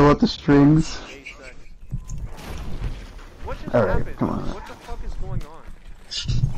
pull out the strings. What just Alright, happened? come on. What the fuck is going on?